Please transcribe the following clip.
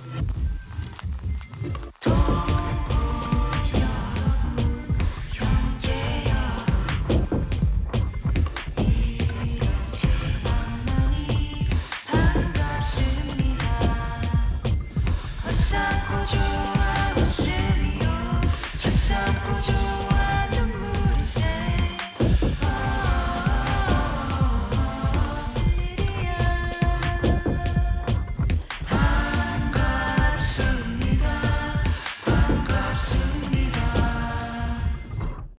동물여 형제여 이렇게 만나니 반갑습니다. 얼싸고 좋아 웃음이요 잘 싸고 좋아